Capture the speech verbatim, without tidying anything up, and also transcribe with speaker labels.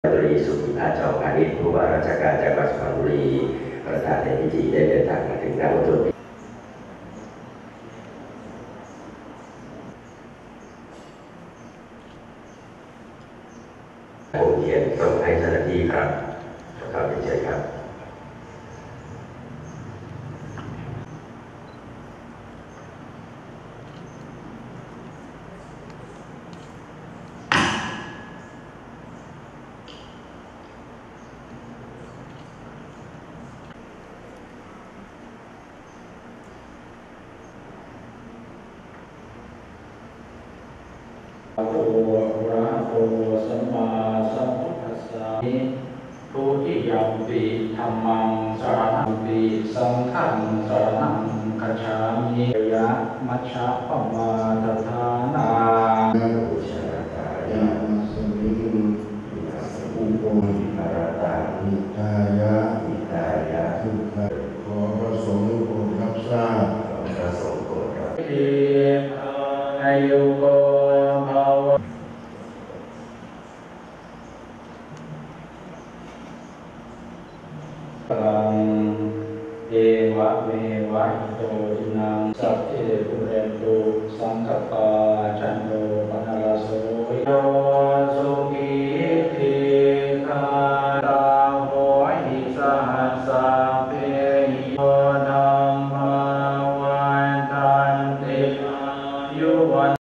Speaker 1: ตรีสุทธิภาจอพาณิชย์ผู้ว่าราชการจังหวัดสุพรรณบุรีประธานในพิธีได้เดินทางมาถึงหน้าวัตถุผมเขียนส่งให้เจ้าหน้าที่ครับขอเรียนเชิญครับ
Speaker 2: โอระโอสัมมาสัมพุทธัสสะทุติยมปิธัมมังสรณังปิสังฆังสรณังคัจฉามิยะมัชฌะปมาทฐานา
Speaker 1: อุชาตายะสมิงวินาศอุปมิภารตังนิทายะนิทายะทุกขขอพระสงฆ์โปรดรับทราบขอพระสงฆ์โปรดรับ
Speaker 2: อายุโกภาวะปังเอวะเมวะอิโตจินังสัพเพปุ